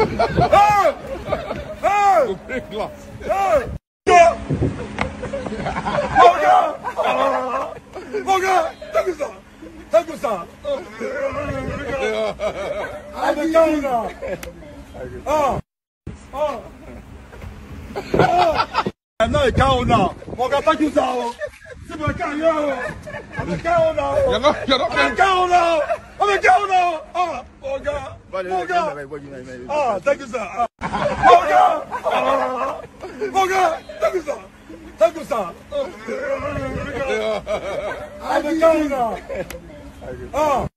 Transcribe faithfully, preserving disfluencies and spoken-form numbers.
Hey! Hey! Hey! Morgan! Morgan! T'as que ça! T'as que ça! Allez, calme là! Ah! Ah! Ah! Non, calme là! Morgan, t'as que ça! C'est mon carrière! Avec calme là! You're not, you're not Avec calme là! Avec calme là! Ah! Morgan! Morgan! Ah! T'as que ça! Morgan! Morgan! T'as que ça! T'as que ça! Avec calme là! Ah!